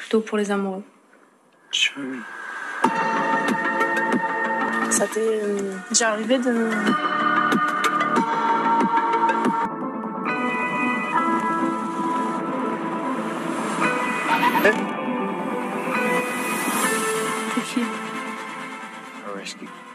plutôt pour les amoureux. Chérie. Ça t'est déjà arrivé de... C'est qui? Risky.